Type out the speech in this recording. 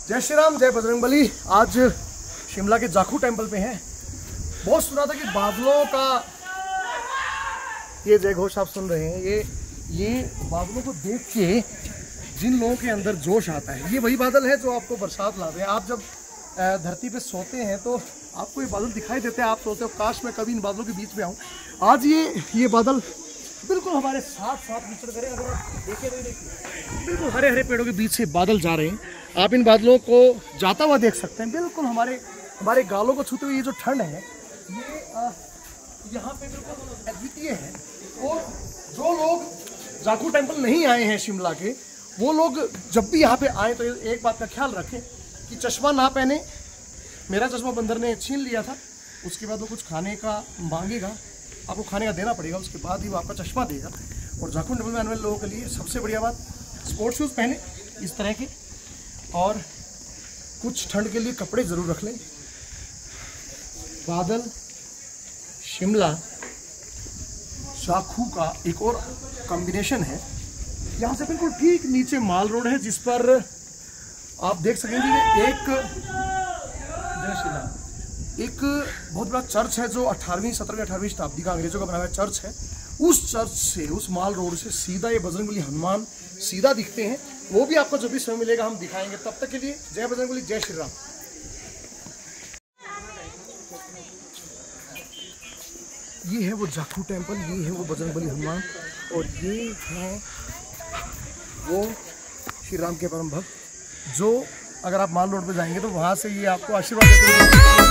जय श्री राम, जय बजरंगबली। आज शिमला के जाखू टेम्पल पे हैं। बहुत सुना था कि बादलों का ये जय घोष आप सुन रहे हैं, ये बादलों को देख के जिन लोगों के अंदर जोश आता है, ये वही बादल है जो आपको बरसात ला दे। आप जब धरती पे सोते हैं तो आपको ये बादल दिखाई देते हैं, आप सोचते हो काश मैं कभी इन बादलों के बीच में आऊँ। आज ये बादल बिल्कुल हमारे साथ विचर करें। अगर आप देखिए बिल्कुल हरे हरे पेड़ों के बीच से बादल जा रहे हैं। आप इन बादलों को जाता हुआ देख सकते हैं, बिल्कुल हमारे गालों को छूते हुए। ये जो ठंड है ये यहाँ पे बिल्कुल अद्वितीय है। और जो लोग जाखू टेम्पल नहीं आए हैं शिमला के, वो लोग जब भी यहाँ पे आए तो एक बात का ख्याल रखें कि चश्मा ना पहने। मेरा चश्मा बंदर ने छीन लिया था, उसके बाद वो कुछ खाने का मांगेगा, आपको खाने का देना पड़ेगा, उसके बाद ही वो आपका चश्मा देगा। और जाखू टेम्पल में आने वाले लोगों के लिए सबसे बढ़िया बात, स्पोर्ट्स शूज़ पहने इस तरह के, और कुछ ठंड के लिए कपड़े ज़रूर रख लें। बादल, शिमला, जाखू का एक और कॉम्बिनेशन है। यहाँ से बिल्कुल ठीक नीचे माल रोड है, जिस पर आप देख सकेंगे एक बहुत बड़ा चर्च है जो 18वीं 18वीं शताब्दी का अंग्रेजों का बनाया हुआ चर्च है। उस चर्च से, उस माल रोड से सीधा ये बजरंगबली हनुमान सीधा दिखते हैं। वो भी आपको जब भी समय मिलेगा हम दिखाएंगे। तब तक के लिए जय बजरंगबली, जय श्री राम। ये है वो जाखू टेम्पल, ये है वो बजरंगबली हनुमान, और ये है वो श्री राम के परम भक्त, जो अगर आप माल रोड पे जाएंगे तो वहाँ से ये आपको आशीर्वाद देते हैं।